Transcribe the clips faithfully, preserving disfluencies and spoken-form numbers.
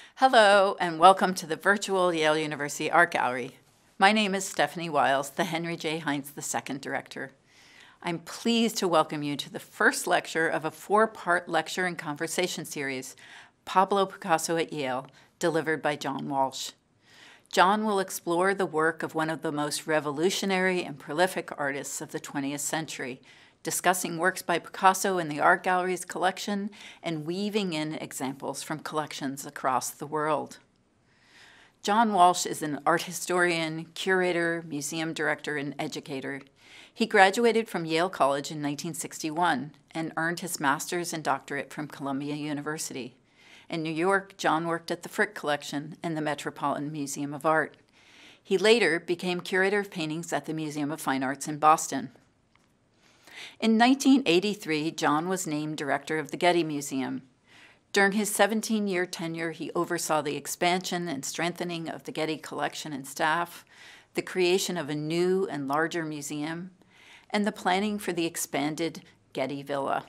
Hello, and welcome to the virtual Yale University Art Gallery. My name is Stephanie Wiles, the Henry J. Heinz the Second Director. I'm pleased to welcome you to the first lecture of a four-part lecture and conversation series, Pablo Picasso at Yale, delivered by John Walsh. John will explore the work of one of the most revolutionary and prolific artists of the twentieth century, discussing works by Picasso in the art gallery's collection and weaving in examples from collections across the world. John Walsh is an art historian, curator, museum director, and educator. He graduated from Yale College in nineteen sixty-one and earned his master's and doctorate from Columbia University. In New York, John worked at the Frick Collection and the Metropolitan Museum of Art. He later became curator of paintings at the Museum of Fine Arts in Boston. In nineteen eighty-three, John was named director of the Getty Museum. During his seventeen-year tenure, he oversaw the expansion and strengthening of the Getty collection and staff, the creation of a new and larger museum, and the planning for the expanded Getty Villa.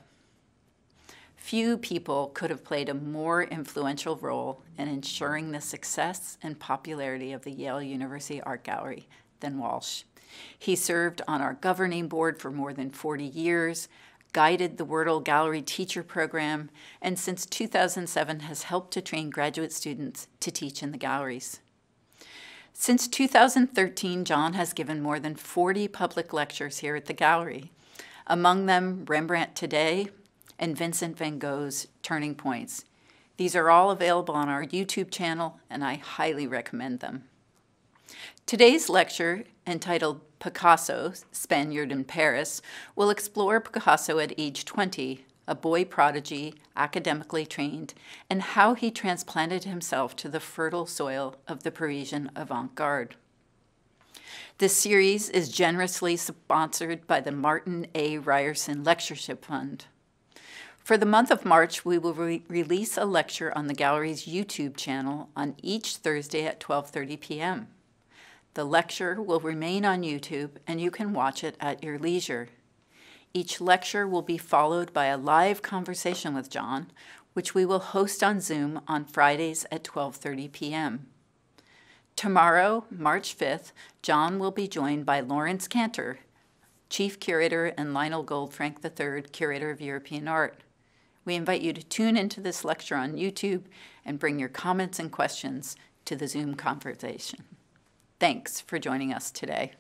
Few people could have played a more influential role in ensuring the success and popularity of the Yale University Art Gallery than Walsh. He served on our governing board for more than forty years, guided the Wordle Gallery Teacher Program, and since two thousand seven has helped to train graduate students to teach in the galleries. Since two thousand thirteen, John has given more than forty public lectures here at the gallery, among them Rembrandt Today and Vincent van Gogh's Turning Points. These are all available on our YouTube channel, and I highly recommend them. Today's lecture, entitled Picasso, Spaniard in Paris, will explore Picasso at age twenty, a boy prodigy, academically trained, and how he transplanted himself to the fertile soil of the Parisian avant-garde. This series is generously sponsored by the Martin A. Ryerson Lectureship Fund. For the month of March, we will re release a lecture on the gallery's YouTube channel on each Thursday at twelve thirty p m The lecture will remain on YouTube, and you can watch it at your leisure. Each lecture will be followed by a live conversation with John, which we will host on Zoom on Fridays at twelve thirty p m Tomorrow, March fifth, John will be joined by Lawrence Cantor, Chief Curator, and Lionel Goldfrank the third, Curator of European Art. We invite you to tune into this lecture on YouTube and bring your comments and questions to the Zoom conversation. Thanks for joining us today.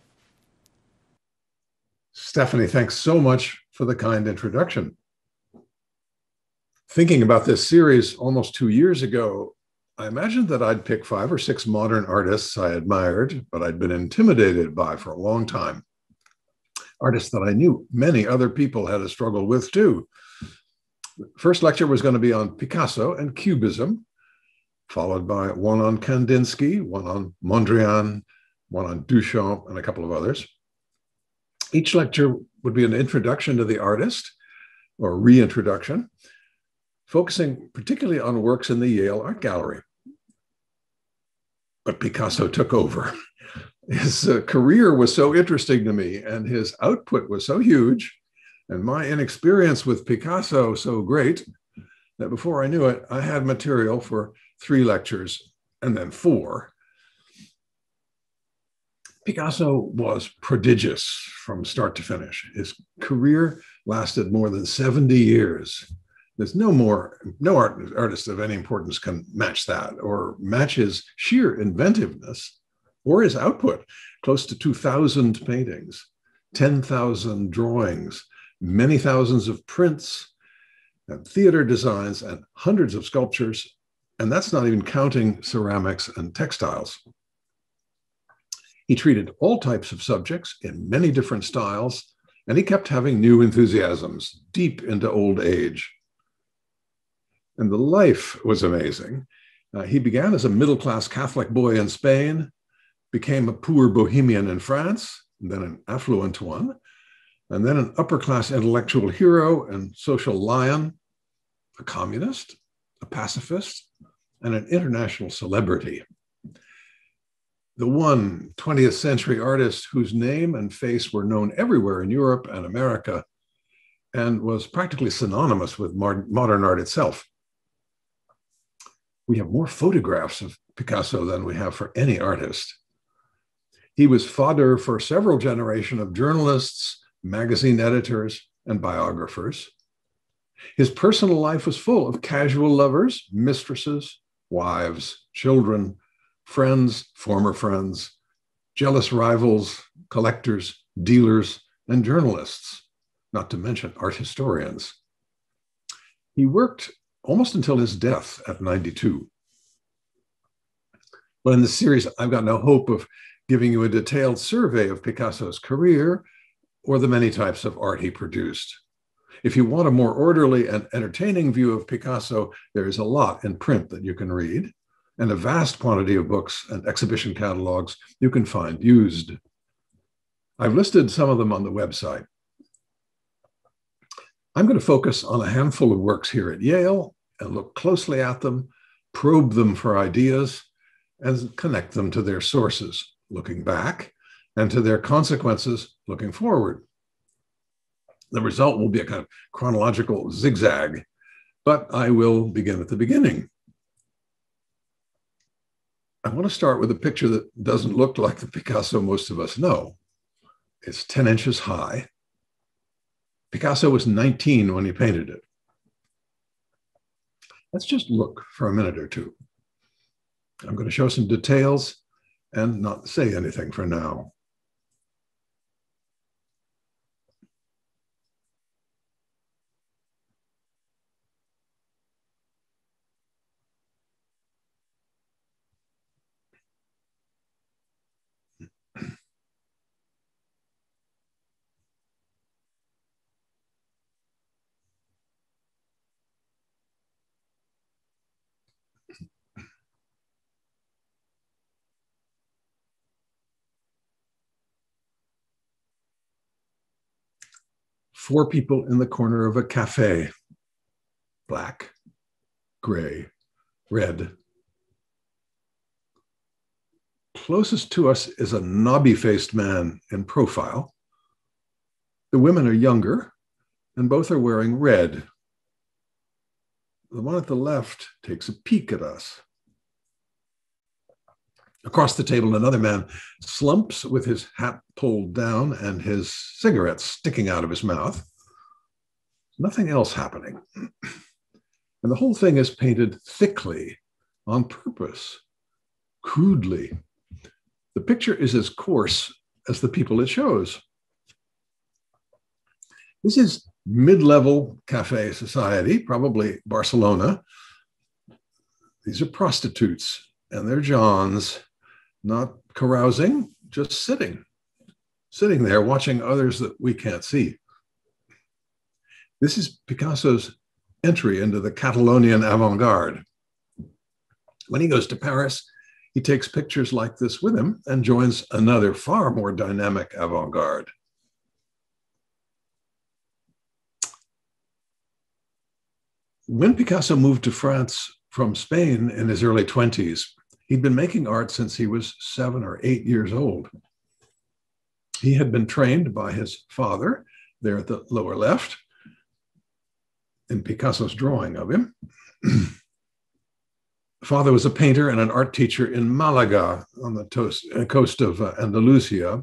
Stephanie, thanks so much for the kind introduction. Thinking about this series almost two years ago, I imagined that I'd pick five or six modern artists I admired, but I'd been intimidated by for a long time. Artists that I knew many other people had a struggle with too. The first lecture was going to be on Picasso and Cubism, followed by one on Kandinsky, one on Mondrian, one on Duchamp, and a couple of others. Each lecture would be an introduction to the artist, or reintroduction, focusing particularly on works in the Yale Art Gallery. But Picasso took over. His uh, career was so interesting to me, and his output was so huge, and my inexperience with Picasso so great, that before I knew it, I had material for three lectures and then four. Picasso was prodigious from start to finish. His career lasted more than seventy years. There's no more, no art, artist of any importance can match that or match his sheer inventiveness or his output. Close to two thousand paintings, ten thousand drawings, many thousands of prints, and theater designs, and hundreds of sculptures. And that's not even counting ceramics and textiles. He treated all types of subjects in many different styles, and he kept having new enthusiasms deep into old age. And the life was amazing. Uh, he began as a middle-class Catholic boy in Spain, became a poor bohemian in France, and then an affluent one, and then an upper-class intellectual hero and social lion, a communist, a pacifist, and an international celebrity. The one twentieth century artist whose name and face were known everywhere in Europe and America, and was practically synonymous with modern art itself. We have more photographs of Picasso than we have for any artist. He was fodder for several generations of journalists, magazine editors, and biographers. His personal life was full of casual lovers, mistresses, wives, children, friends, former friends, jealous rivals, collectors, dealers, and journalists, not to mention art historians. He worked almost until his death at ninety-two. But in this series, I've got no hope of giving you a detailed survey of Picasso's career or the many types of art he produced. If you want a more orderly and entertaining view of Picasso, there is a lot in print that you can read, and a vast quantity of books and exhibition catalogs you can find used. I've listed some of them on the website. I'm going to focus on a handful of works here at Yale and look closely at them, probe them for ideas, and connect them to their sources, looking back, and to their consequences, looking forward. The result will be a kind of chronological zigzag, but I will begin at the beginning. I want to start with a picture that doesn't look like the Picasso most of us know. It's ten inches high. Picasso was nineteen when he painted it. Let's just look for a minute or two. I'm going to show some details and not say anything for now. Four people in the corner of a cafe. Black, gray, red. Closest to us is a knobby-faced man in profile. The women are younger, and both are wearing red. The one at the left takes a peek at us. Across the table, another man slumps with his hat pulled down and his cigarette sticking out of his mouth. Nothing else happening. And the whole thing is painted thickly, on purpose, crudely. The picture is as coarse as the people it shows. This is mid-level cafe society, probably Barcelona. These are prostitutes and they're Johns, not carousing, just sitting, sitting there watching others that we can't see. This is Picasso's entry into the Catalonian avant-garde. When he goes to Paris, he takes pictures like this with him and joins another far more dynamic avant-garde. When Picasso moved to France from Spain in his early twenties, he'd been making art since he was seven or eight years old. He had been trained by his father, there at the lower left, in Picasso's drawing of him. Father was a painter and an art teacher in Malaga on the toast, uh, coast of uh, Andalusia.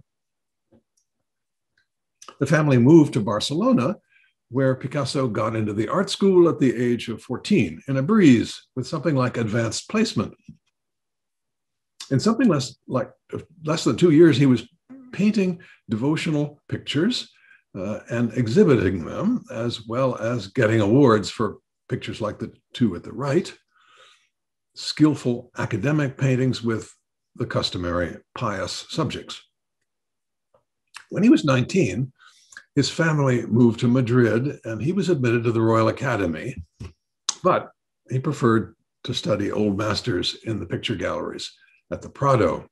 The family moved to Barcelona, where Picasso got into the art school at the age of fourteen, in a breeze with something like advanced placement. In something less like less than two years, he was painting devotional pictures uh, and exhibiting them, as well as getting awards for pictures like the two at the right, skillful academic paintings with the customary pious subjects. When he was nineteen, his family moved to Madrid and he was admitted to the Royal Academy, but he preferred to study old masters in the picture galleries at the Prado.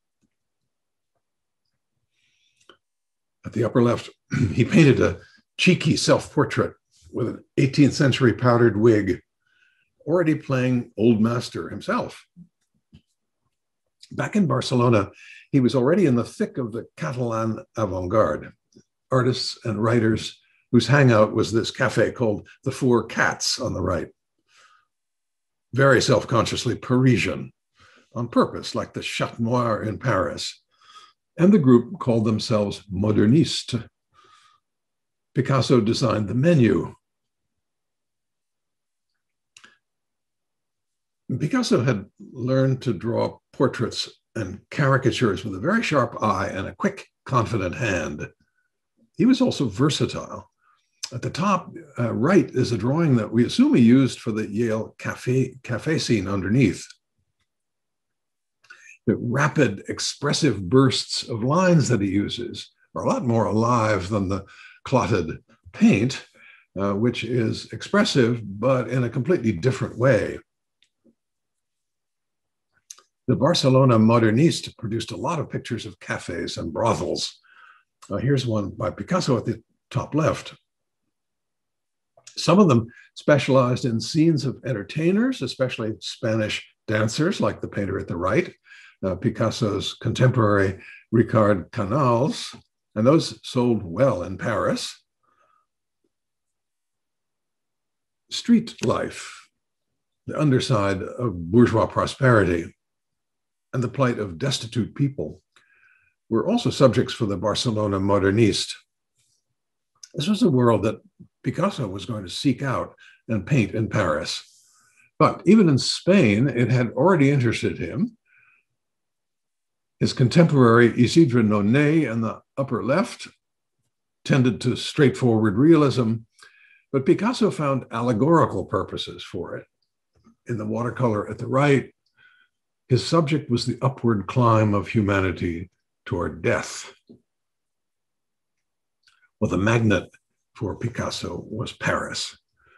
At the upper left, he painted a cheeky self-portrait with an eighteenth century powdered wig, already playing old master himself. Back in Barcelona, he was already in the thick of the Catalan avant-garde, artists and writers whose hangout was this cafe called the Four Cats on the right. very self-consciously Parisian on purpose, like the Chat Noir in Paris. And the group called themselves Modernistes. Picasso designed the menu. Picasso had learned to draw portraits and caricatures with a very sharp eye and a quick, confident hand. He was also versatile. At the top uh, right is a drawing that we assume he used for the Yale cafe, cafe scene underneath. The rapid, expressive bursts of lines that he uses are a lot more alive than the clotted paint, uh, which is expressive, but in a completely different way. The Barcelona Moderniste produced a lot of pictures of cafes and brothels. Uh, here's one by Picasso at the top left. Some of them specialized in scenes of entertainers, especially Spanish dancers, like the painter at the right, uh, Picasso's contemporary Ricard Canals, and those sold well in Paris. Street life, the underside of bourgeois prosperity, and the plight of destitute people were also subjects for the Barcelona Moderniste. This was a world that Picasso was going to seek out and paint in Paris. But even in Spain, it had already interested him. His contemporary Isidre Nonet in the upper left tended to straightforward realism, but Picasso found allegorical purposes for it. In the watercolor at the right, his subject was the upward climb of humanity toward death. Well, the magnet for Picasso was Paris.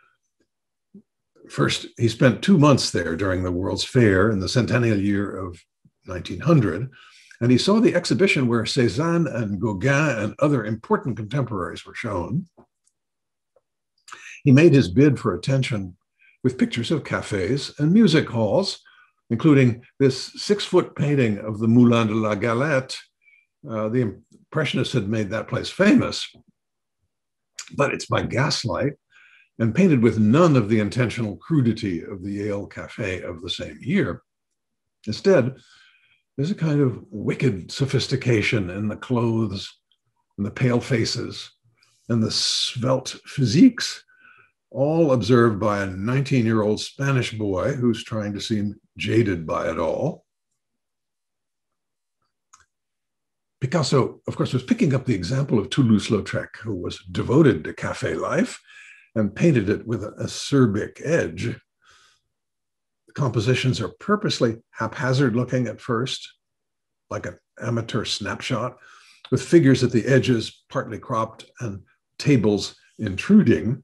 First, he spent two months there during the World's Fair in the centennial year of nineteen hundred, and he saw the exhibition where Cézanne and Gauguin and other important contemporaries were shown. He made his bid for attention with pictures of cafes and music halls, including this six-foot painting of the Moulin de la Galette. Uh, the Impressionists had made that place famous, but it's by gaslight and painted with none of the intentional crudity of the Yale Cafe of the same year. Instead, there's a kind of wicked sophistication in the clothes and the pale faces and the svelte physiques, all observed by a nineteen-year-old Spanish boy who's trying to seem jaded by it all. Picasso, of course, was picking up the example of Toulouse-Lautrec, who was devoted to cafe life and painted it with an acerbic edge. The compositions are purposely haphazard looking at first, like an amateur snapshot, with figures at the edges partly cropped and tables intruding.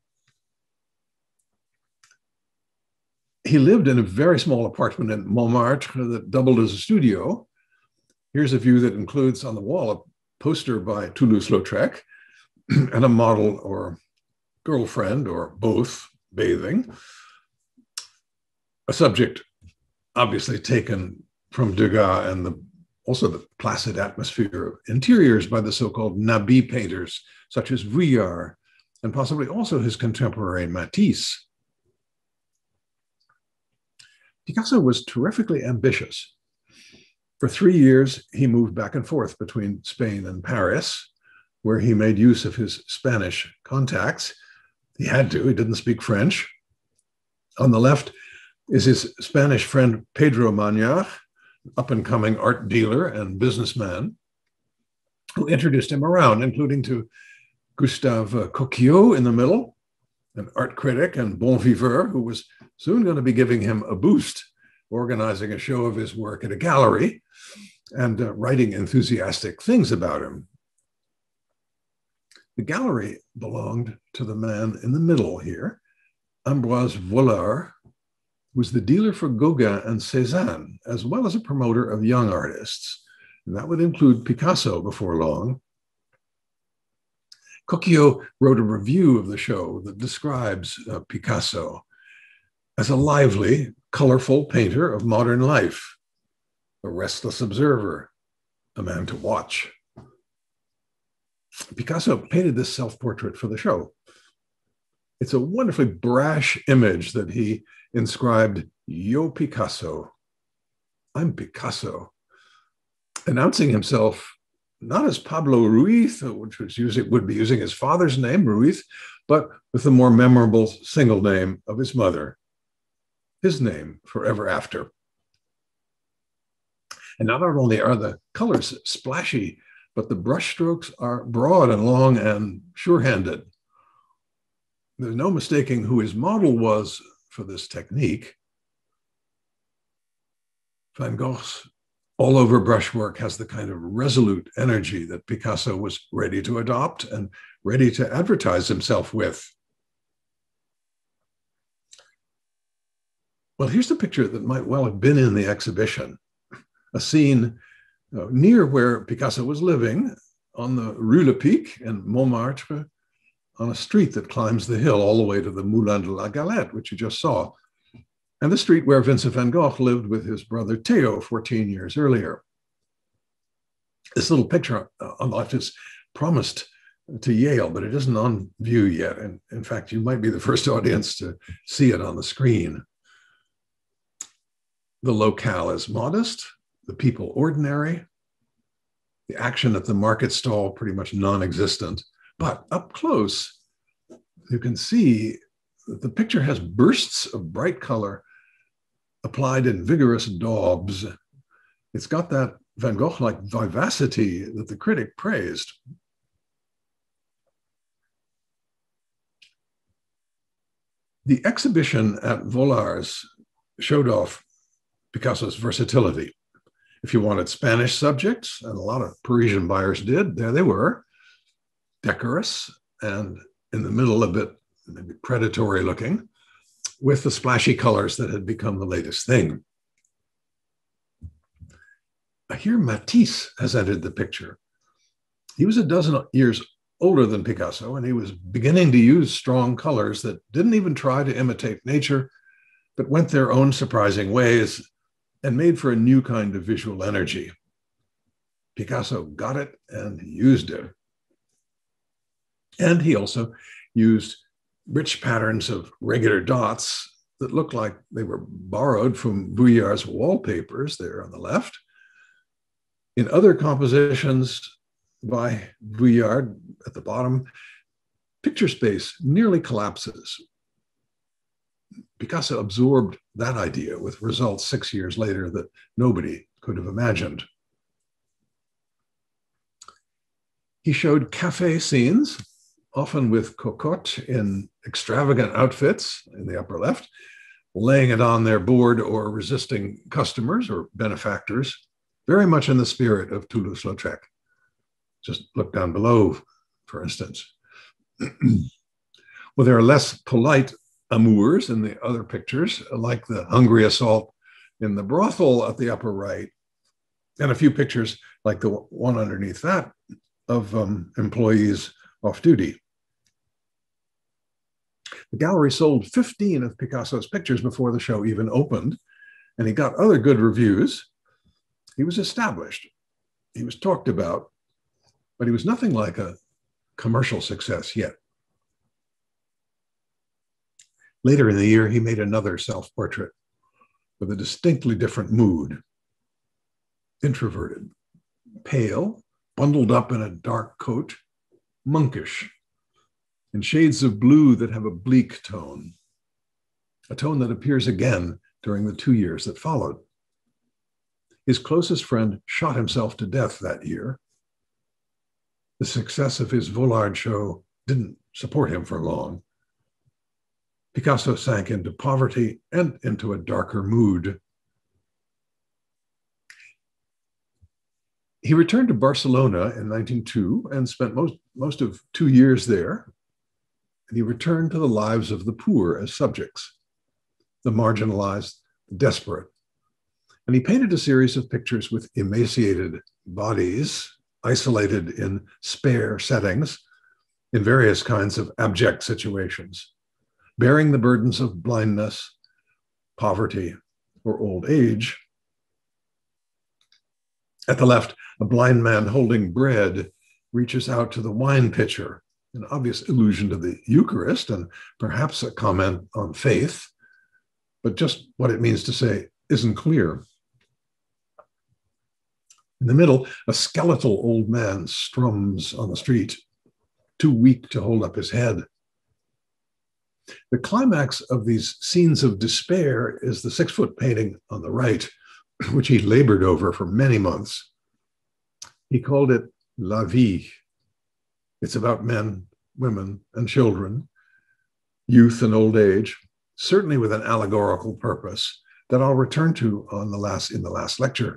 He lived in a very small apartment in Montmartre that doubled as a studio. Here's a view that includes on the wall a poster by Toulouse-Lautrec and a model or girlfriend or both bathing. A subject obviously taken from Degas and the, also the placid atmosphere of interiors by the so-called Nabi painters, such as Vuillard, and possibly also his contemporary Matisse. Picasso was terrifically ambitious. For three years, he moved back and forth between Spain and Paris, where he made use of his Spanish contacts. He had to, he didn't speak French. On the left is his Spanish friend Pedro Mañar, up-and-coming art dealer and businessman, who introduced him around, including to Gustave Coquillot in the middle, an art critic and bon viveur who was soon going to be giving him a boost, organizing a show of his work at a gallery and uh, writing enthusiastic things about him. The gallery belonged to the man in the middle here, Ambroise Vollard, who was the dealer for Gauguin and Cézanne, as well as a promoter of young artists. And that would include Picasso before long. Coquillot wrote a review of the show that describes uh, Picasso as a lively, colorful painter of modern life, a restless observer, a man to watch. Picasso painted this self-portrait for the show. It's a wonderfully brash image that he inscribed Yo Picasso, I'm Picasso, announcing himself not as Pablo Ruiz, which was using, would be using his father's name, Ruiz, but with the more memorable single name of his mother, his name forever after. And not only are the colors splashy, but the brushstrokes are broad and long and sure-handed. There's no mistaking who his model was for this technique. Van Gogh's all-over brushwork has the kind of resolute energy that Picasso was ready to adopt and ready to advertise himself with. Well, here's the picture that might well have been in the exhibition, a scene uh, near where Picasso was living on the Rue Lepic in Montmartre, on a street that climbs the hill all the way to the Moulin de la Galette, which you just saw, and the street where Vincent van Gogh lived with his brother Theo fourteen years earlier. This little picture on the left is promised to Yale, but it isn't on view yet. And in fact, you might be the first audience to see it on the screen. The locale is modest, the people ordinary, the action at the market stall pretty much non-existent. But up close, you can see that the picture has bursts of bright color applied in vigorous daubs. It's got that Van Gogh-like vivacity that the critic praised. The exhibition at Volars showed off Picasso's versatility. If you wanted Spanish subjects, and a lot of Parisian buyers did, there they were, decorous and in the middle a bit maybe predatory looking, with the splashy colors that had become the latest thing. Here Matisse has entered the picture. He was a dozen years older than Picasso, and he was beginning to use strong colors that didn't even try to imitate nature, but went their own surprising ways and made for a new kind of visual energy. Picasso got it and used it. And he also used rich patterns of regular dots that looked like they were borrowed from Vuillard's wallpapers there on the left. In other compositions by Vuillard at the bottom, picture space nearly collapses. Picasso absorbed that idea with results six years later that nobody could have imagined. He showed cafe scenes, often with cocottes in extravagant outfits in the upper left, laying it on their board or resisting customers or benefactors, very much in the spirit of Toulouse-Lautrec. Just look down below, for instance. Well, there are less polite amours in the other pictures, like the hungry assault in the brothel at the upper right, and a few pictures like the one underneath that of um, employees off duty. The gallery sold fifteen of Picasso's pictures before the show even opened, and he got other good reviews. He was established, he was talked about, but he was nothing like a commercial success yet. Later in the year, he made another self-portrait with a distinctly different mood. Introverted, pale, bundled up in a dark coat, monkish, in shades of blue that have a bleak tone, a tone that appears again during the two years that followed. His closest friend shot himself to death that year. The success of his Volard show didn't support him for long. Picasso sank into poverty and into a darker mood. He returned to Barcelona in nineteen oh two and spent most, most of two years there. And he returned to the lives of the poor as subjects, the marginalized, the desperate. And he painted a series of pictures with emaciated bodies, isolated in spare settings, in various kinds of abject situations, bearing the burdens of blindness, poverty, or old age. At the left, a blind man holding bread reaches out to the wine pitcher, an obvious allusion to the Eucharist and perhaps a comment on faith. but just what it means to say isn't clear. In the middle, a skeletal old man strums on the street, too weak to hold up his head. The climax of these scenes of despair is the six-foot painting on the right, which he labored over for many months. He called it La Vie. It's about men, women, and children, youth and old age, certainly with an allegorical purpose that I'll return to on the last, in the last lecture.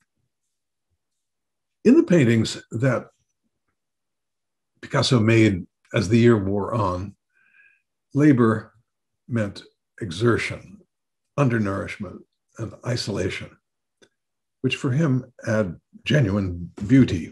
In the paintings that Picasso made as the year wore on, labor meant exertion, undernourishment, and isolation, which for him had genuine beauty.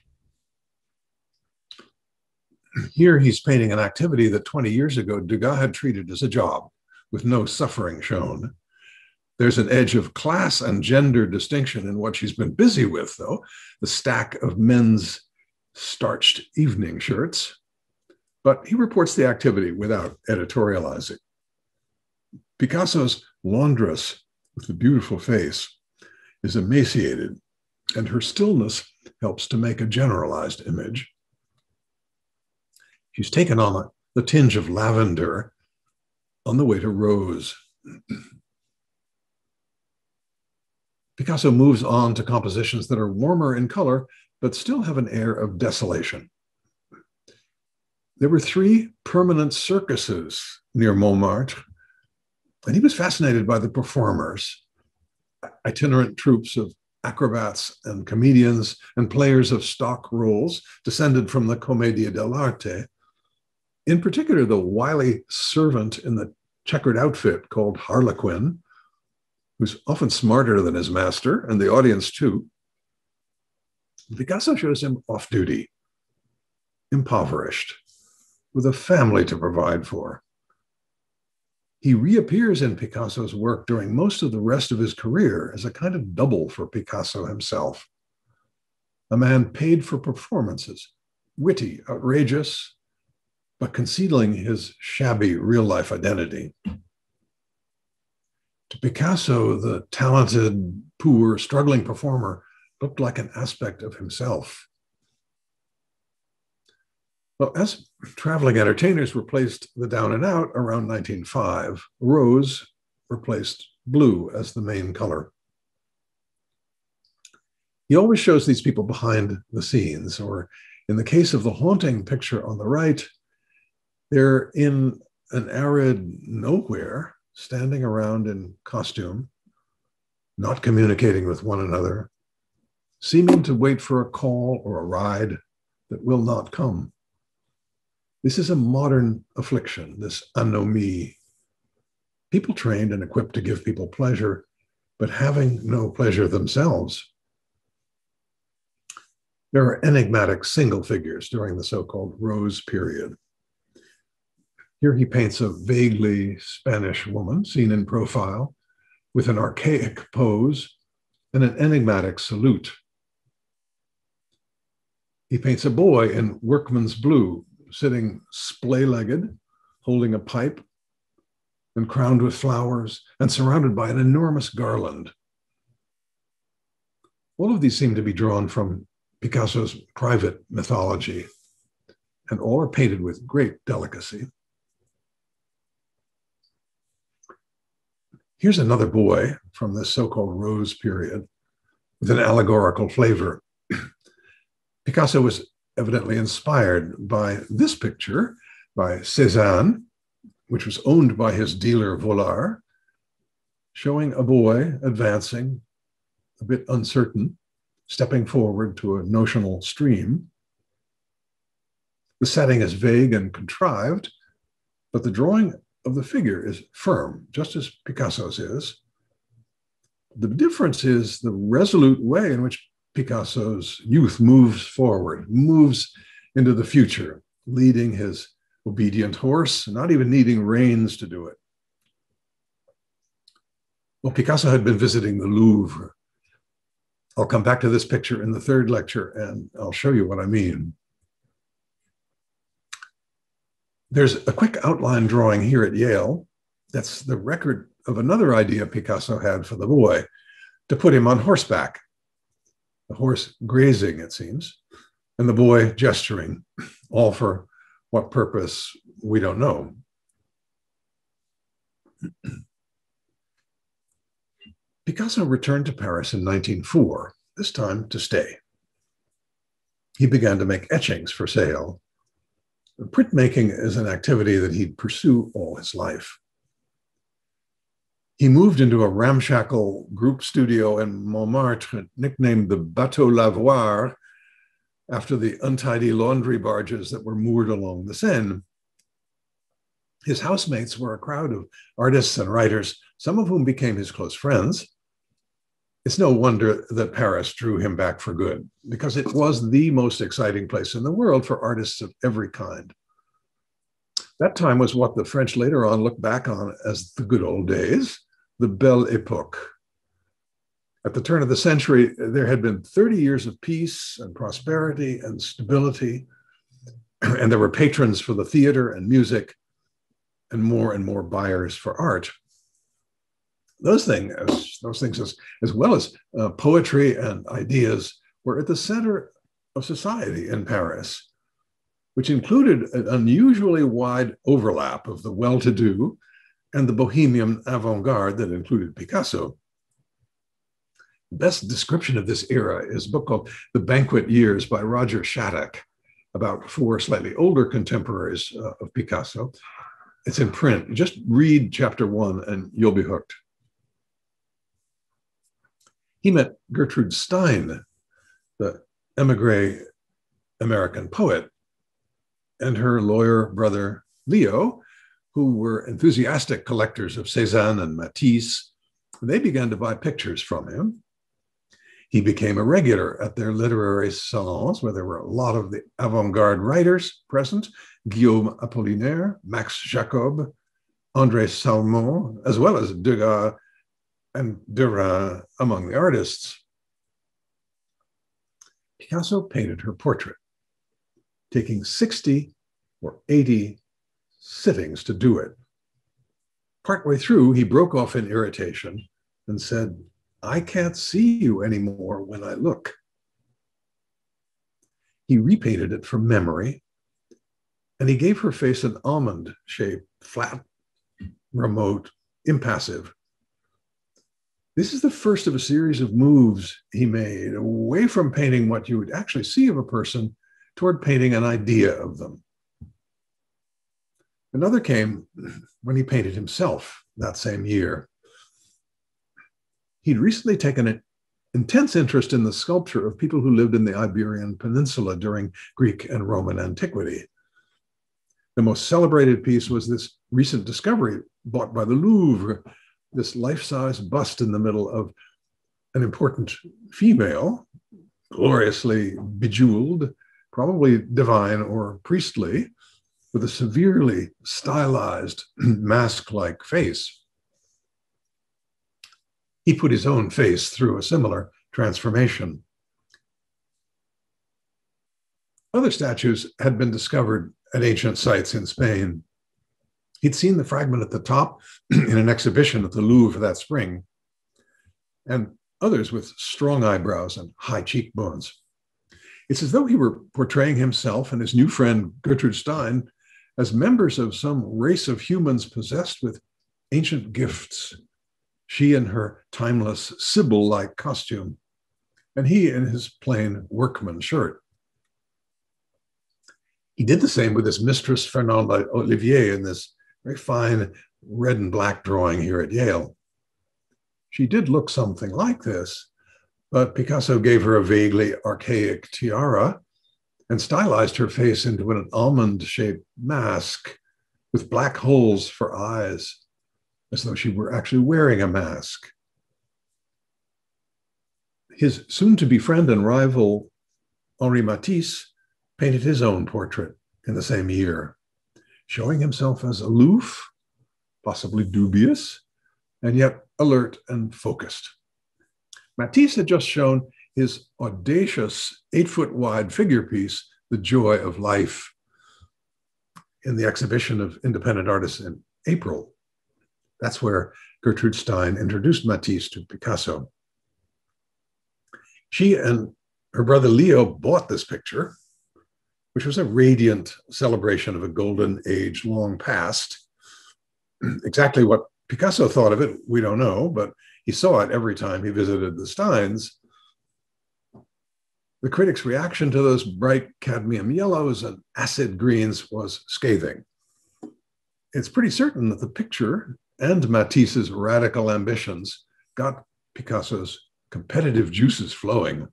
Here he's painting an activity that twenty years ago Degas had treated as a job, with no suffering shown. There's an edge of class and gender distinction in what she's been busy with, though, the stack of men's starched evening shirts. But he reports the activity without editorializing. Picasso's laundress with the beautiful face is emaciated, and her stillness helps to make a generalized image. She's taken on a, the tinge of lavender on the way to rose. Picasso moves on to compositions that are warmer in color, but still have an air of desolation. There were three permanent circuses near Montmartre, and he was fascinated by the performers, itinerant troupes of acrobats and comedians and players of stock roles descended from the Commedia dell'arte. In particular, the wily servant in the checkered outfit called Harlequin, who's often smarter than his master, and the audience too. Picasso shows him off-duty, impoverished, with a family to provide for. He reappears in Picasso's work during most of the rest of his career as a kind of double for Picasso himself. A man paid for performances, witty, outrageous, but concealing his shabby real-life identity. To Picasso, the talented, poor, struggling performer looked like an aspect of himself. Well, as traveling entertainers replaced the down and out around nineteen oh five, rose replaced blue as the main color. He always shows these people behind the scenes, or in the case of the haunting picture on the right, they're in an arid nowhere, standing around in costume, not communicating with one another, seeming to wait for a call or a ride that will not come. This is a modern affliction, this anomie. People trained and equipped to give people pleasure, but having no pleasure themselves. There are enigmatic single figures during the so-called Rose period. Here he paints a vaguely Spanish woman seen in profile with an archaic pose and an enigmatic salute. He paints a boy in workman's blue, sitting splay-legged, holding a pipe and crowned with flowers and surrounded by an enormous garland. All of these seem to be drawn from Picasso's private mythology, and all are painted with great delicacy. Here's another boy from this so-called Rose period with an allegorical flavor. Picasso was evidently inspired by this picture by Cézanne, which was owned by his dealer Vollard, showing a boy advancing, a bit uncertain, stepping forward to a notional stream. The setting is vague and contrived, but the drawing of the figure is firm, just as Picasso's is. The difference is the resolute way in which Picasso's youth moves forward, moves into the future, leading his obedient horse, not even needing reins to do it. Well, Picasso had been visiting the Louvre. I'll come back to this picture in the third lecture, and I'll show you what I mean. There's a quick outline drawing here at Yale. That's the record of another idea Picasso had for the boy, to put him on horseback, the horse grazing, it seems, and the boy gesturing, all for what purpose, we don't know. Picasso returned to Paris in nineteen oh four, this time to stay. He began to make etchings for sale. Printmaking is an activity that he'd pursue all his life. He moved into a ramshackle group studio in Montmartre, nicknamed the Bateau Lavoir, after the untidy laundry barges that were moored along the Seine. His housemates were a crowd of artists and writers, some of whom became his close friends. It's no wonder that Paris drew him back for good, because it was the most exciting place in the world for artists of every kind. That time was what the French later on looked back on as the good old days, the Belle Époque. At the turn of the century, there had been thirty years of peace and prosperity and stability, and there were patrons for the theater and music, and more and more buyers for art. Those things, those things as, as well as uh, poetry and ideas, were at the center of society in Paris, which included an unusually wide overlap of the well-to-do and the bohemian avant-garde that included Picasso. The best description of this era is a book called The Banquet Years by Roger Shattuck, about four slightly older contemporaries uh, of Picasso. It's in print. Just read chapter one and you'll be hooked. He met Gertrude Stein, the emigre American poet, and her lawyer brother, Leo, who were enthusiastic collectors of Cézanne and Matisse. They began to buy pictures from him. He became a regular at their literary salons, where there were a lot of the avant-garde writers present, Guillaume Apollinaire, Max Jacob, André Salmon, as well as Degas and Derain among the artists. Picasso painted her portrait, taking sixty or eighty sittings to do it. Partway through, he broke off in irritation and said, "I can't see you anymore when I look." He repainted it from memory, and he gave her face an almond shape, flat, remote, impassive. This is the first of a series of moves he made away from painting what you would actually see of a person toward painting an idea of them. Another came when he painted himself that same year. He'd recently taken an intense interest in the sculpture of people who lived in the Iberian Peninsula during Greek and Roman antiquity. The most celebrated piece was this recent discovery bought by the Louvre, this life-size bust in the middle of an important female, gloriously bejeweled, probably divine or priestly, with a severely stylized mask-like face. He put his own face through a similar transformation. Other statues had been discovered at ancient sites in Spain. He'd seen the fragment at the top in an exhibition at the Louvre that spring, and others with strong eyebrows and high cheekbones. It's as though he were portraying himself and his new friend Gertrude Stein as members of some race of humans possessed with ancient gifts, she in her timeless Sibyl-like costume, and he in his plain workman shirt. He did the same with his mistress, Fernande Olivier, in this very fine red and black drawing here at Yale. She did look something like this, but Picasso gave her a vaguely archaic tiara and stylized her face into an almond-shaped mask with black holes for eyes, as though she were actually wearing a mask. His soon-to-be friend and rival, Henri Matisse, painted his own portrait in the same year, showing himself as aloof, possibly dubious, and yet alert and focused. Matisse had just shown his audacious eight-foot-wide figure piece, The Joy of Life, in the exhibition of independent artists in April. That's where Gertrude Stein introduced Matisse to Picasso. She and her brother Leo bought this picture, which was a radiant celebration of a golden age long past. Exactly what Picasso thought of it, we don't know, but he saw it every time he visited the Steins. The critics' reaction to those bright cadmium yellows and acid greens was scathing. It's pretty certain that the picture and Matisse's radical ambitions got Picasso's competitive juices flowing.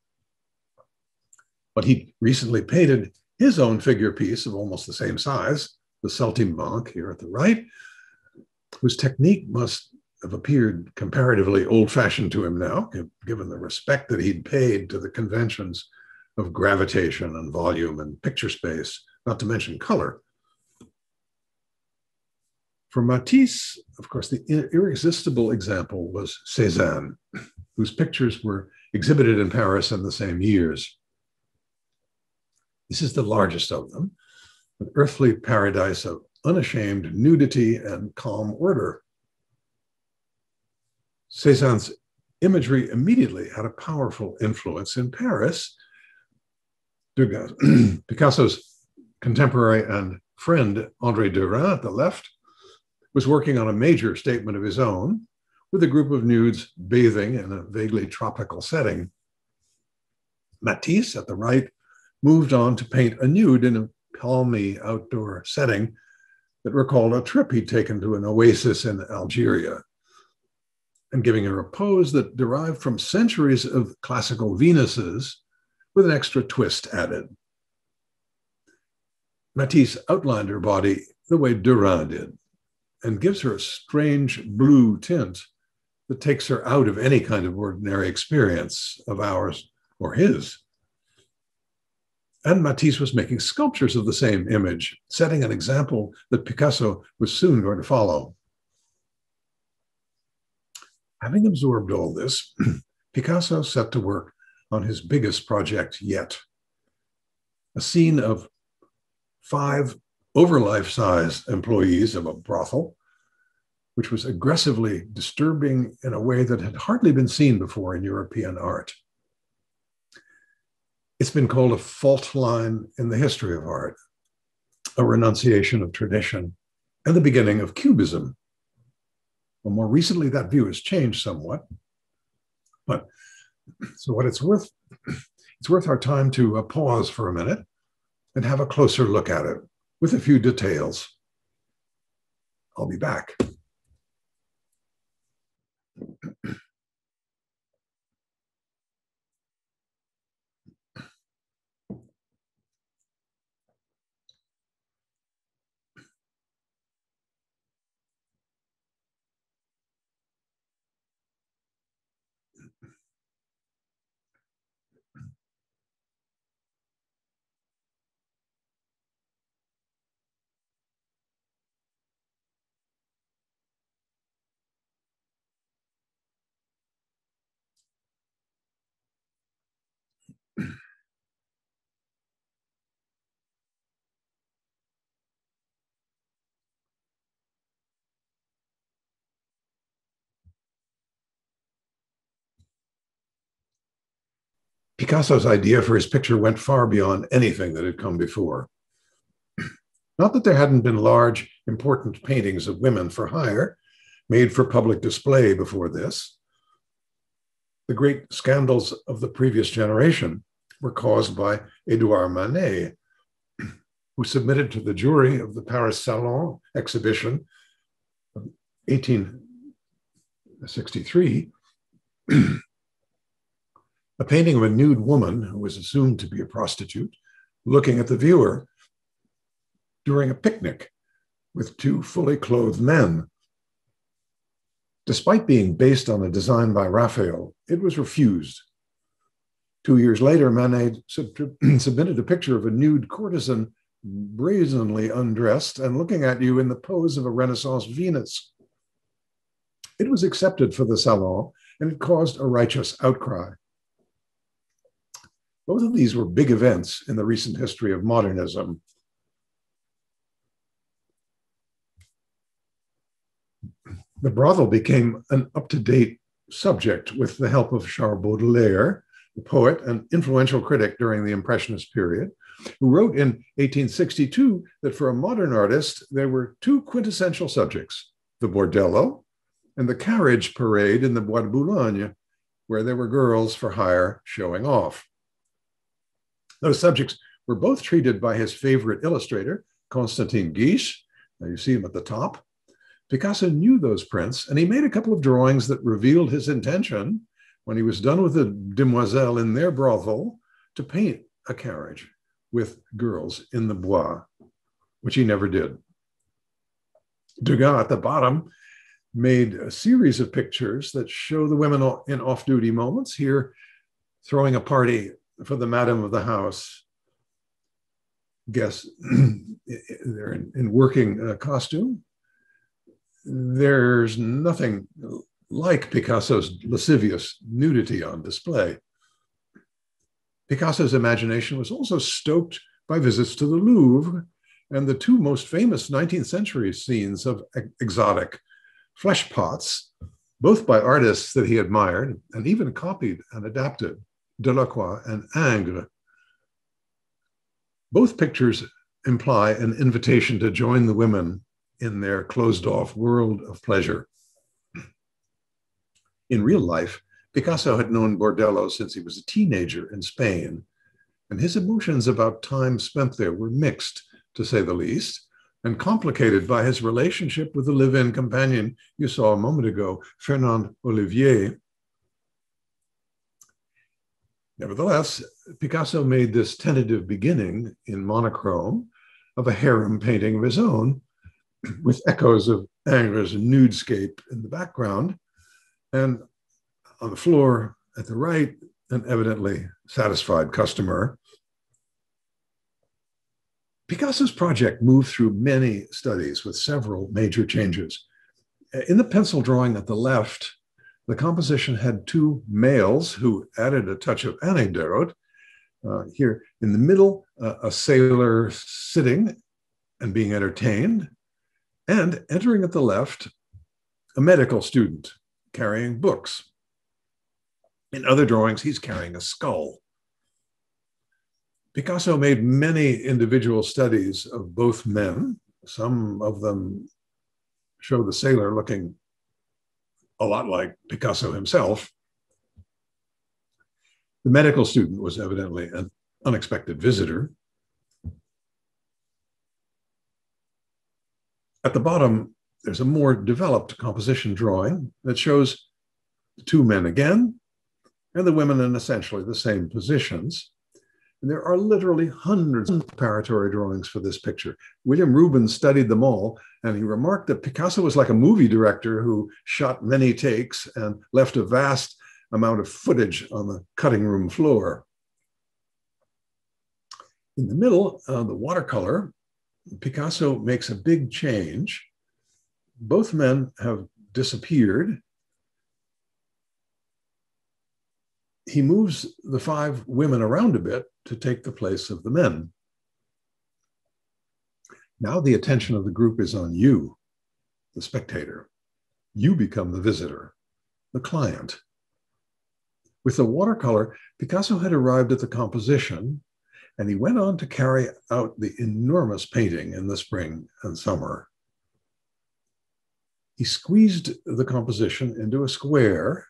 But he recently painted his own figure piece of almost the same size, the Saltimbanque here at the right, whose technique must have appeared comparatively old-fashioned to him now, given the respect that he'd paid to the conventions of gravitation and volume and picture space, not to mention color. For Matisse, of course, the irresistible example was Cézanne, whose pictures were exhibited in Paris in the same years. This is the largest of them, an earthly paradise of unashamed nudity and calm order. Cézanne's imagery immediately had a powerful influence in Paris. Picasso's contemporary and friend, André Derain, at the left, was working on a major statement of his own with a group of nudes bathing in a vaguely tropical setting. Matisse, at the right, moved on to paint a nude in a palmy outdoor setting that recalled a trip he'd taken to an oasis in Algeria, and giving her a pose that derived from centuries of classical Venuses with an extra twist added. Matisse outlined her body the way Derain did and gives her a strange blue tint that takes her out of any kind of ordinary experience of ours or his. And Matisse was making sculptures of the same image, setting an example that Picasso was soon going to follow. Having absorbed all this, Picasso set to work on his biggest project yet, a scene of five over life-size employees of a brothel, which was aggressively disturbing in a way that had hardly been seen before in European art. It's been called a fault line in the history of art, a renunciation of tradition, and the beginning of Cubism. Well, more recently, that view has changed somewhat. But so what it's worth, it's worth our time to uh, pause for a minute and have a closer look at it with a few details. I'll be back. Picasso's idea for his picture went far beyond anything that had come before. Not that there hadn't been large, important paintings of women for hire made for public display before this. The great scandals of the previous generation were caused by Edouard Manet, who submitted to the jury of the Paris Salon exhibition of eighteen sixty-three a painting of a nude woman who was assumed to be a prostitute looking at the viewer during a picnic with two fully clothed men. Despite being based on a design by Raphael, it was refused. Two years later, Manet sub- submitted a picture of a nude courtesan brazenly undressed and looking at you in the pose of a Renaissance Venus. It was accepted for the Salon, and it caused a righteous outcry. Both of these were big events in the recent history of modernism. The brothel became an up-to-date subject with the help of Charles Baudelaire, the poet and influential critic during the Impressionist period, who wrote in eighteen sixty-two that for a modern artist, there were two quintessential subjects, the bordello and the carriage parade in the Bois de Boulogne, where there were girls for hire showing off. Those subjects were both treated by his favorite illustrator, Constantin Guiche. Now you see him at the top. Picasso knew those prints, and he made a couple of drawings that revealed his intention, when he was done with the demoiselles in their brothel, to paint a carriage with girls in the Bois, which he never did. Degas at the bottom made a series of pictures that show the women in off-duty moments, here throwing a party for the madam of the house. Guess they're in, in working uh, costume. There's nothing like Picasso's lascivious nudity on display. Picasso's imagination was also stoked by visits to the Louvre and the two most famous nineteenth century scenes of exotic flesh pots, both by artists that he admired and even copied and adapted, Delacroix and Ingres. Both pictures imply an invitation to join the women in their closed-off world of pleasure. In real life, Picasso had known bordello since he was a teenager in Spain, and his emotions about time spent there were mixed, to say the least, and complicated by his relationship with the live-in companion you saw a moment ago, Fernand Olivier. Nevertheless, Picasso made this tentative beginning in monochrome of a harem painting of his own, with echoes of Ingres' nudescape in the background, and on the floor at the right, an evidently satisfied customer. Picasso's project moved through many studies with several major changes. In the pencil drawing at the left, the composition had two males who added a touch of anecdote. Uh, here in the middle, uh, a sailor sitting and being entertained, and entering at the left, a medical student carrying books. In other drawings, he's carrying a skull. Picasso made many individual studies of both men. Some of them show the sailor looking a lot like Picasso himself. The medical student was evidently an unexpected visitor. At the bottom, there's a more developed composition drawing that shows the two men again, and the women in essentially the same positions. And there are literally hundreds of preparatory drawings for this picture. William Rubens studied them all, and he remarked that Picasso was like a movie director who shot many takes and left a vast amount of footage on the cutting room floor. In the middle, uh, the watercolor, Picasso makes a big change. Both men have disappeared. He moves the five women around a bit to take the place of the men. Now the attention of the group is on you, the spectator. You become the visitor, the client. With the watercolor, Picasso had arrived at the composition, and he went on to carry out the enormous painting in the spring and summer. He squeezed the composition into a square.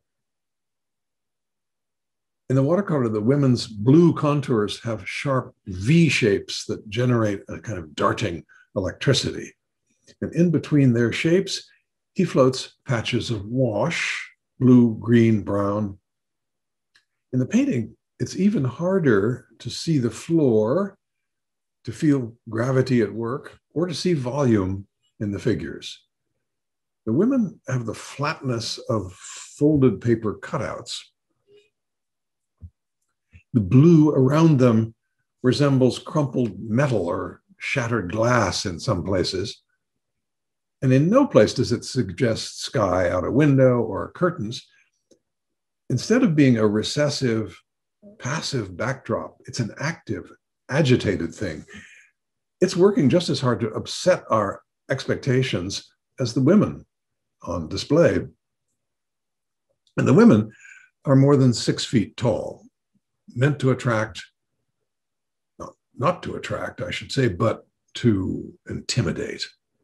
In the watercolor, the women's blue contours have sharp V shapes that generate a kind of darting electricity. And in between their shapes, he floats patches of wash, blue, green, brown. In the painting, it's even harder to see the floor, to feel gravity at work, or to see volume in the figures. The women have the flatness of folded paper cutouts. The blue around them resembles crumpled metal or shattered glass in some places. And in no place does it suggest sky out a window or curtains. Instead of being a recessive, passive backdrop, it's an active, agitated thing. It's working just as hard to upset our expectations as the women. on display. And the women are more than six feet tall, meant to attract, no, not to attract, I should say, but to intimidate.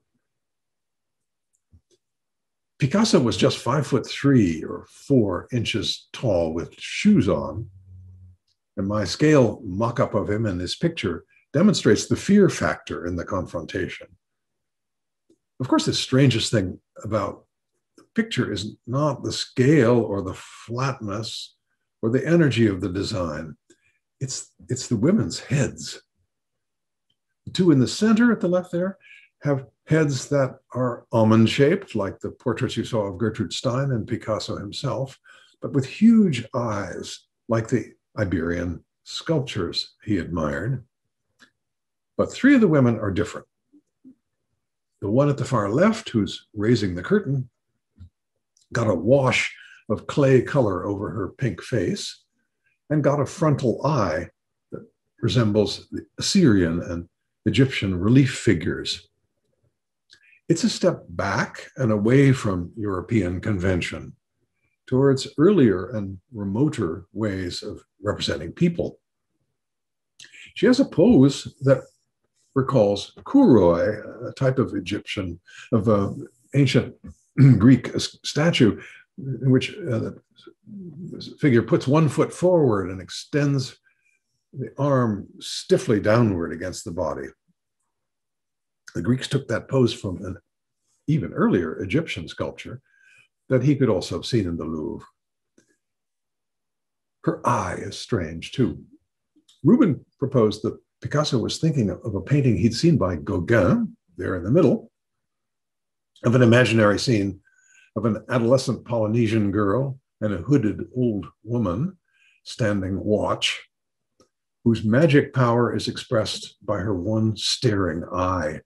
Picasso was just five foot three or four inches tall with shoes on. And my scale mock-up of him in this picture demonstrates the fear factor in the confrontation. Of course, the strangest thing about the picture is not the scale or the flatness or the energy of the design. It's, it's the women's heads. The two in the center at the left there have heads that are almond-shaped, like the portraits you saw of Gertrude Stein and Picasso himself, but with huge eyes, like the Iberian sculptures he admired. But three of the women are different. The one at the far left, who's raising the curtain, got a wash of clay color over her pink face and got a frontal eye that resembles the Assyrian and Egyptian relief figures. It's a step back and away from European convention towards earlier and remoter ways of representing people. She has a pose that recalls kuroi, a type of Egyptian, of uh, ancient Greek statue, in which uh, the figure puts one foot forward and extends the arm stiffly downward against the body. The Greeks took that pose from an even earlier Egyptian sculpture that he could also have seen in the Louvre. Her eye is strange too. Rubens proposed that Picasso was thinking of a painting he'd seen by Gauguin, there in the middle, of an imaginary scene of an adolescent Polynesian girl and a hooded old woman standing watch, whose magic power is expressed by her one staring eye.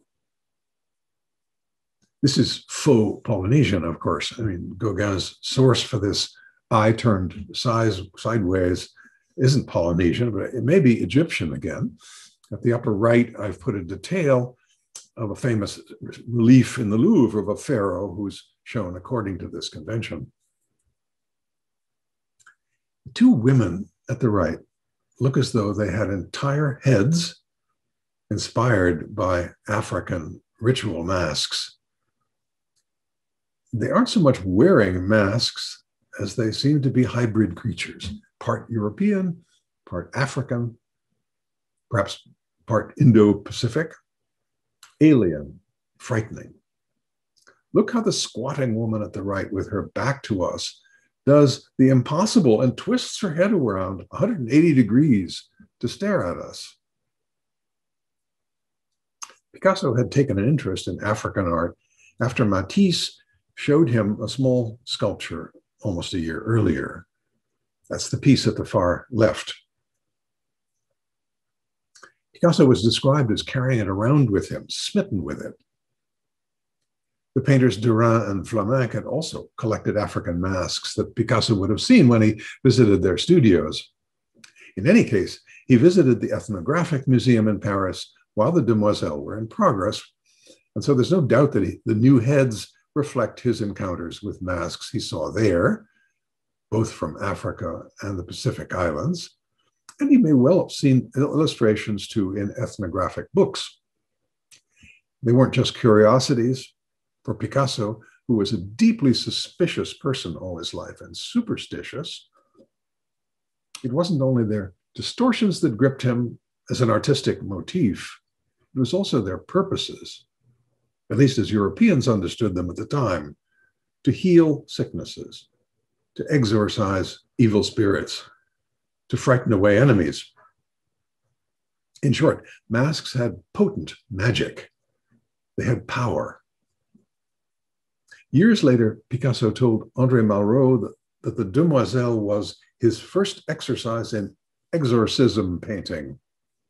This is faux Polynesian, of course. I mean, Gauguin's source for this eye turned size, sideways isn't Polynesian, but it may be Egyptian again. At the upper right, I've put a detail of a famous relief in the Louvre of a pharaoh who's shown according to this convention. The two women at the right look as though they had entire heads inspired by African ritual masks. They aren't so much wearing masks as they seem to be hybrid creatures, part European, part African, perhaps part Indo-Pacific, alien, frightening. Look how the squatting woman at the right with her back to us does the impossible and twists her head around one hundred eighty degrees to stare at us. Picasso had taken an interest in African art after Matisse showed him a small sculpture almost a year earlier. That's the piece at the far left. Picasso was described as carrying it around with him, smitten with it. The painters Drouin and Flamenc had also collected African masks that Picasso would have seen when he visited their studios. In any case, he visited the Ethnographic Museum in Paris while the Demoiselles were in progress, and so there's no doubt that he, the new heads reflect his encounters with masks he saw there, both from Africa and the Pacific Islands, and he may well have seen illustrations too in ethnographic books. They weren't just curiosities. For Picasso, who was a deeply suspicious person all his life and superstitious, it wasn't only their distortions that gripped him as an artistic motif, it was also their purposes, at least as Europeans understood them at the time, to heal sicknesses, to exorcise evil spirits, to frighten away enemies. In short, masks had potent magic. They had power. Years later, Picasso told André Malraux that, that the Demoiselle was his first exercise in exorcism painting.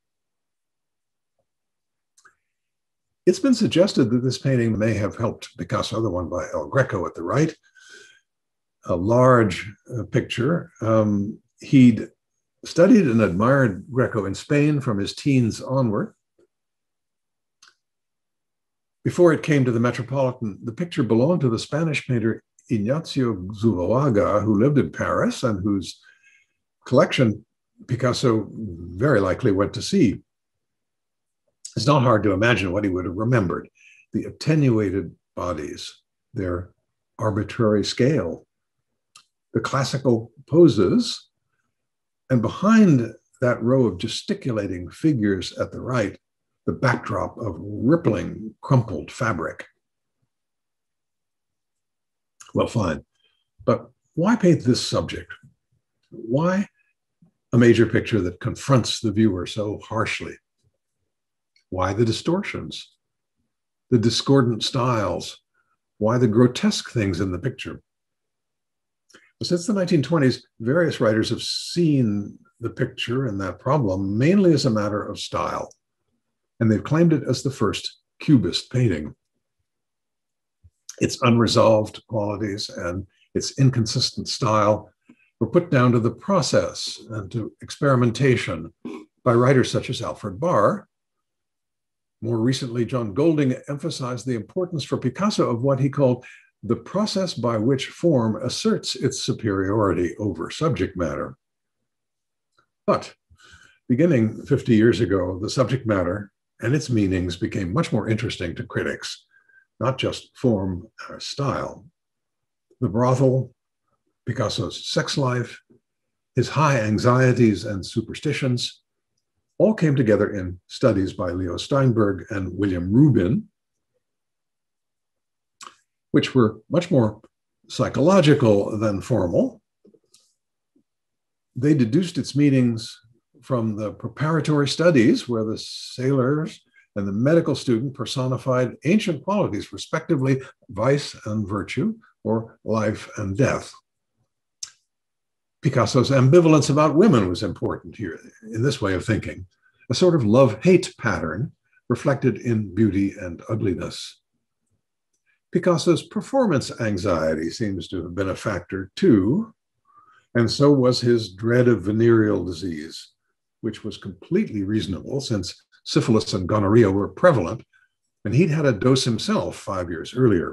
It's been suggested that this painting may have helped Picasso, the one by El Greco at the right, a large uh, picture. Um, he'd studied and admired Greco in Spain from his teens onward. Before it came to the Metropolitan, the picture belonged to the Spanish painter Ignacio Zuloaga, who lived in Paris and whose collection Picasso very likely went to see. It's not hard to imagine what he would have remembered: the attenuated bodies, their arbitrary scale, the classical poses, and behind that row of gesticulating figures at the right, the backdrop of rippling, crumpled fabric. Well, fine, but why paint this subject? Why a major picture that confronts the viewer so harshly? Why the distortions, the discordant styles? Why the grotesque things in the picture? Well, since the nineteen twenties, various writers have seen the picture and that problem mainly as a matter of style, and they've claimed it as the first Cubist painting. Its unresolved qualities and its inconsistent style were put down to the process and to experimentation by writers such as Alfred Barr. More recently, John Golding emphasized the importance for Picasso of what he called the process by which form asserts its superiority over subject matter. But beginning fifty years ago, the subject matter and its meanings became much more interesting to critics, not just form or style. The brothel, Picasso's sex life, his high anxieties and superstitions, all came together in studies by Leo Steinberg and William Rubin, which were much more psychological than formal. They deduced its meanings from the preparatory studies where the sailors and the medical student personified ancient qualities, respectively, vice and virtue, or life and death. Picasso's ambivalence about women was important here in this way of thinking, a sort of love-hate pattern reflected in beauty and ugliness. Picasso's performance anxiety seems to have been a factor too, and so was his dread of venereal disease, which was completely reasonable since syphilis and gonorrhea were prevalent, and he'd had a dose himself five years earlier.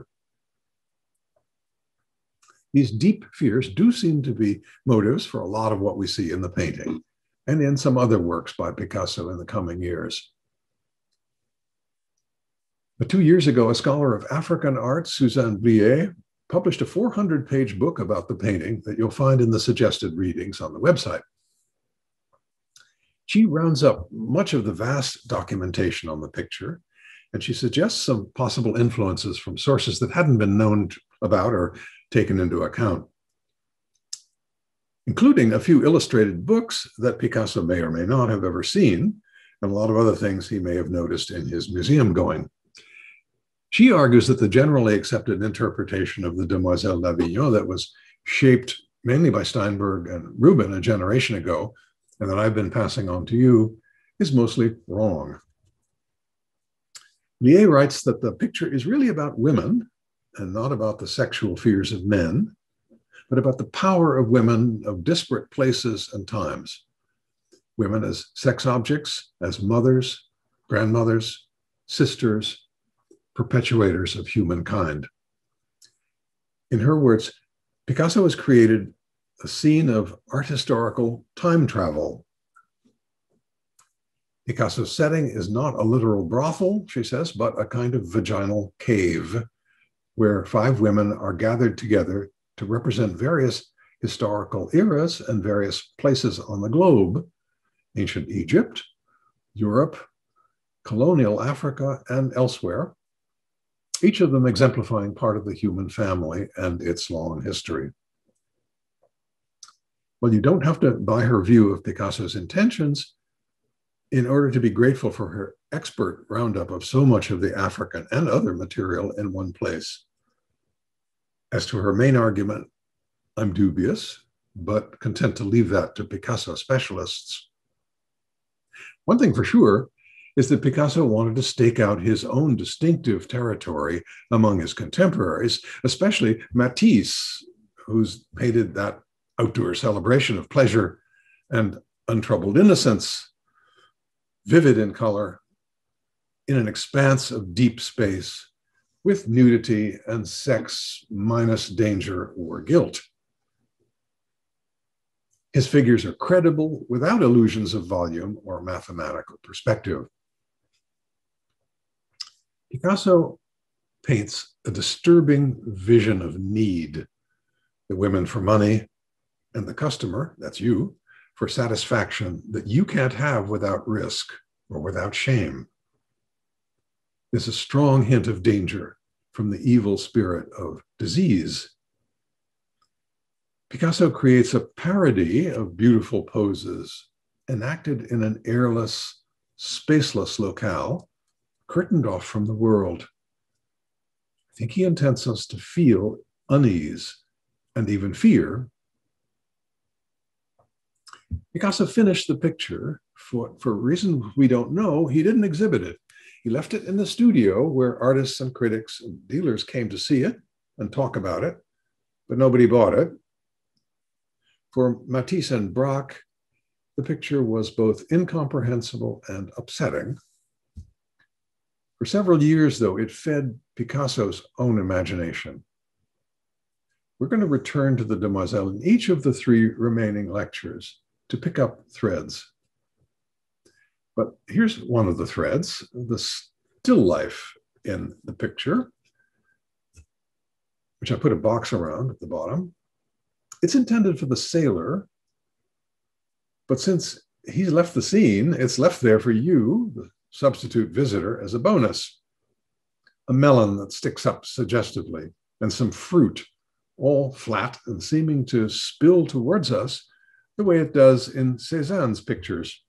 These deep fears do seem to be motives for a lot of what we see in the painting and in some other works by Picasso in the coming years. But two years ago, a scholar of African art, Suzanne Blier, published a four hundred page book about the painting that you'll find in the suggested readings on the website. She rounds up much of the vast documentation on the picture, and she suggests some possible influences from sources that hadn't been known about or taken into account, including a few illustrated books that Picasso may or may not have ever seen, and a lot of other things he may have noticed in his museum going. She argues that the generally accepted interpretation of the Demoiselle d'Avignon that was shaped mainly by Steinberg and Rubin a generation ago, and that I've been passing on to you, is mostly wrong. Blier writes that the picture is really about women and not about the sexual fears of men, but about the power of women of disparate places and times. Women as sex objects, as mothers, grandmothers, sisters, perpetuators of humankind. In her words, Picasso has created a scene of art historical time travel. Picasso's setting is not a literal brothel, she says, but a kind of vaginal cave where five women are gathered together to represent various historical eras and various places on the globe: ancient Egypt, Europe, colonial Africa, and elsewhere, each of them exemplifying part of the human family and its long history. Well, you don't have to buy her view of Picasso's intentions in order to be grateful for her expert roundup of so much of the African and other material in one place. As to her main argument, I'm dubious, but content to leave that to Picasso specialists. One thing for sure is that Picasso wanted to stake out his own distinctive territory among his contemporaries, especially Matisse, who's painted that outdoor celebration of pleasure and untroubled innocence, vivid in color, in an expanse of deep space with nudity and sex minus danger or guilt. His figures are credible without illusions of volume or mathematical perspective. Picasso paints a disturbing vision of need, the women for money and the customer, that's you, for satisfaction that you can't have without risk or without shame. There's a strong hint of danger from the evil spirit of disease. Picasso creates a parody of beautiful poses enacted in an airless, spaceless locale, curtained off from the world. I think he intends us to feel unease and even fear. Picasso finished the picture. For, for reasons we don't know, he didn't exhibit it. He left it in the studio where artists and critics and dealers came to see it and talk about it, but nobody bought it. For Matisse and Braque, the picture was both incomprehensible and upsetting. For several years, though, it fed Picasso's own imagination. We're going to return to the Demoiselle in each of the three remaining lectures to pick up threads. But here's one of the threads, the still life in the picture, which I put a box around at the bottom. It's intended for the sailor, but since he's left the scene, it's left there for you, the substitute visitor, as a bonus. A melon that sticks up suggestively, and some fruit, all flat and seeming to spill towards us the way it does in Cézanne's pictures.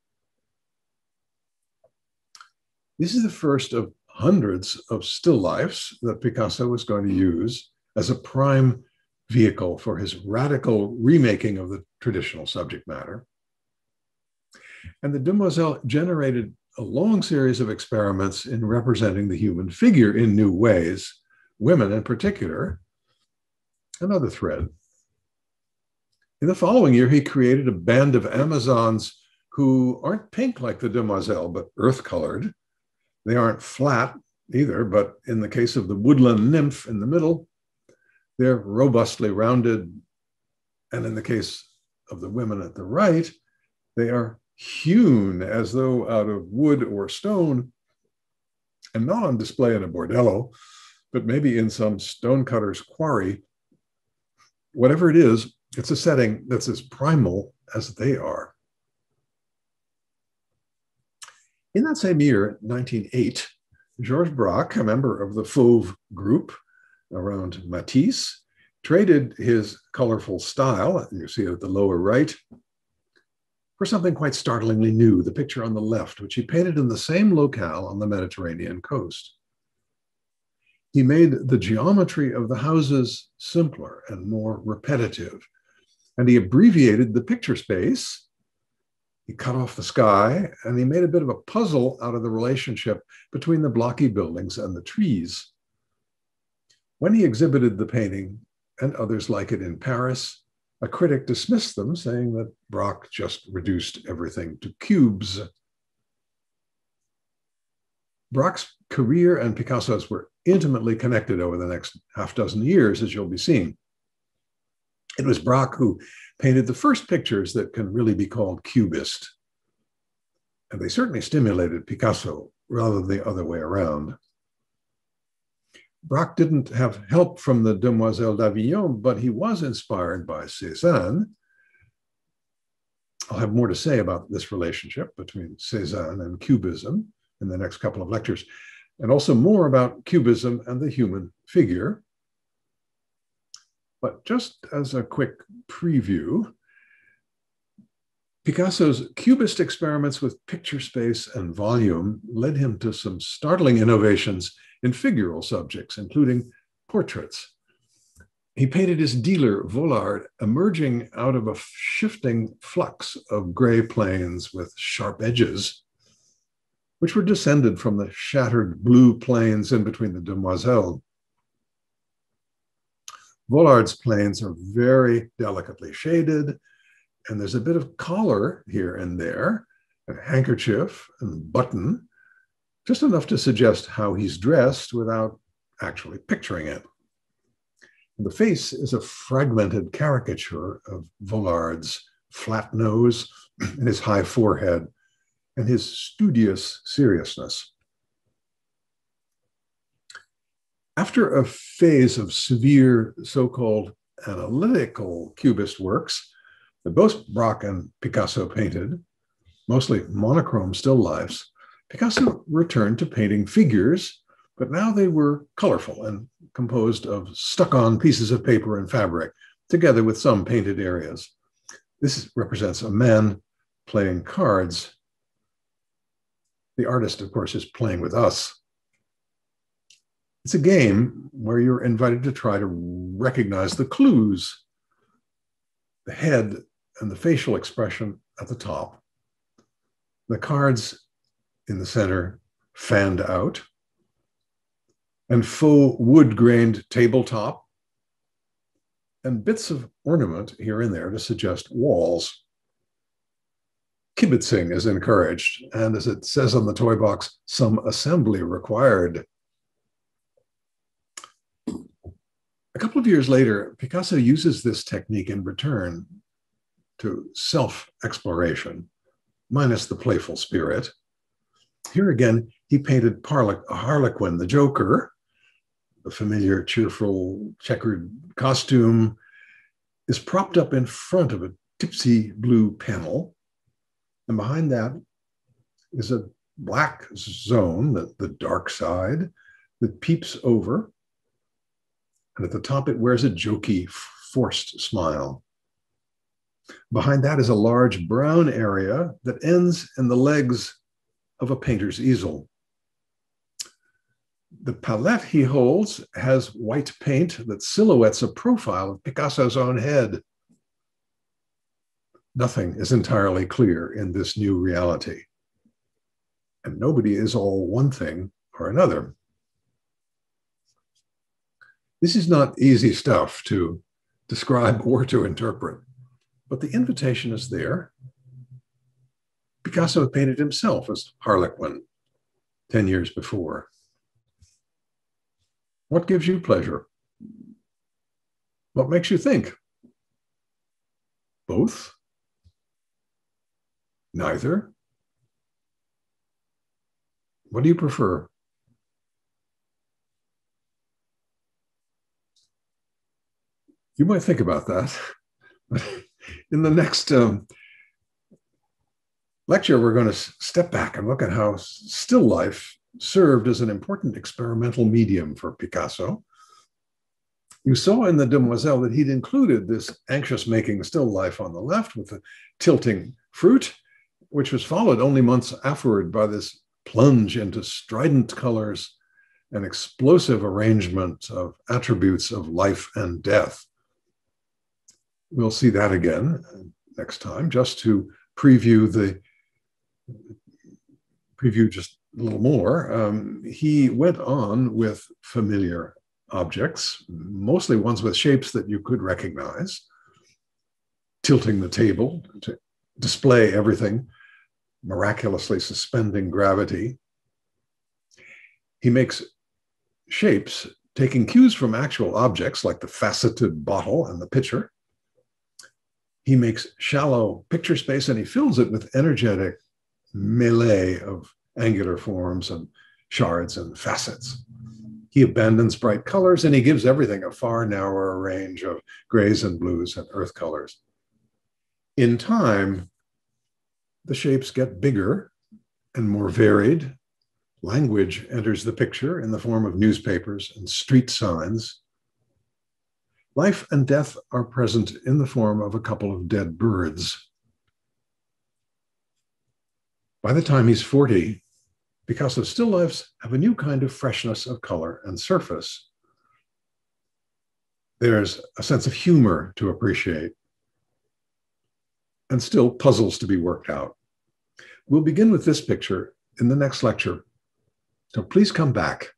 This is the first of hundreds of still lifes that Picasso was going to use as a prime vehicle for his radical remaking of the traditional subject matter. And the Demoiselle generated a long series of experiments in representing the human figure in new ways, women in particular. Another thread. In the following year, he created a band of Amazons who aren't pink like the Demoiselle, but earth-colored. They aren't flat either, but in the case of the woodland nymph in the middle, they're robustly rounded. And in the case of the women at the right, they are hewn as though out of wood or stone, and not on display in a bordello, but maybe in some stonecutter's quarry. Whatever it is, it's a setting that's as primal as they are. In that same year, nineteen oh eight, Georges Braque, a member of the Fauve group around Matisse, traded his colorful style, and you see it at the lower right, for something quite startlingly new, the picture on the left, which he painted in the same locale on the Mediterranean coast. He made the geometry of the houses simpler and more repetitive, and he abbreviated the picture space. He cut off the sky, and he made a bit of a puzzle out of the relationship between the blocky buildings and the trees. When he exhibited the painting and others like it in Paris, a critic dismissed them, saying that Braque just reduced everything to cubes. Braque's career and Picasso's were intimately connected over the next half dozen years, as you'll be seeing. It was Braque who painted the first pictures that can really be called cubist. And they certainly stimulated Picasso rather than the other way around. Braque didn't have help from the Demoiselle d'Avignon, but he was inspired by Cézanne. I'll have more to say about this relationship between Cézanne and Cubism in the next couple of lectures, and also more about Cubism and the human figure. But just as a quick preview, Picasso's Cubist experiments with picture space and volume led him to some startling innovations in figural subjects, including portraits. He painted his dealer, Vollard, emerging out of a shifting flux of gray plains with sharp edges, which were descended from the shattered blue plains in between the Demoiselle. Vollard's planes are very delicately shaded, and there's a bit of collar here and there, a handkerchief and button, just enough to suggest how he's dressed without actually picturing it. The face is a fragmented caricature of Vollard's flat nose and his high forehead and his studious seriousness. After a phase of severe so-called analytical cubist works that both Braque and Picasso painted, mostly monochrome still lifes, Picasso returned to painting figures, but now they were colorful and composed of stuck-on pieces of paper and fabric, together with some painted areas. This represents a man playing cards. The artist, of course, is playing with us. It's a game where you're invited to try to recognize the clues, the head and the facial expression at the top, the cards in the center fanned out, and faux wood-grained tabletop, and bits of ornament here and there to suggest walls. Kibitzing is encouraged, and as it says on the toy box, some assembly required. A couple of years later, Picasso uses this technique in return to self-exploration, minus the playful spirit. Here again, he painted Harlequin, the Joker. The familiar, cheerful, checkered costume is propped up in front of a tipsy blue panel. And behind that is a black zone, the, the dark side, that peeps over. And at the top, it wears a jokey, forced smile. Behind that is a large brown area that ends in the legs of a painter's easel. The palette he holds has white paint that silhouettes a profile of Picasso's own head. Nothing is entirely clear in this new reality, and nobody is all one thing or another. This is not easy stuff to describe or to interpret, but the invitation is there. Picasso painted himself as Harlequin ten years before. What gives you pleasure? What makes you think? Both? Neither? What do you prefer? You might think about that. In the next um, lecture, we're going to step back and look at how still life served as an important experimental medium for Picasso. You saw in the Demoiselle that he'd included this anxious-making still life on the left with the tilting fruit, which was followed only months afterward by this plunge into strident colors and explosive arrangement of attributes of life and death. We'll see that again next time, just to preview the preview just a little more. Um, he went on with familiar objects, mostly ones with shapes that you could recognize, tilting the table to display everything, miraculously suspending gravity. He makes shapes taking cues from actual objects like the faceted bottle and the pitcher. He makes shallow picture space and he fills it with energetic melee of angular forms and shards and facets. He abandons bright colors and he gives everything a far narrower range of grays and blues and earth colors. In time, the shapes get bigger and more varied. Language enters the picture in the form of newspapers and street signs. Life and death are present in the form of a couple of dead birds. By the time he's forty, Picasso's still lifes have a new kind of freshness of color and surface. There's a sense of humor to appreciate, and still puzzles to be worked out. We'll begin with this picture in the next lecture, so please come back.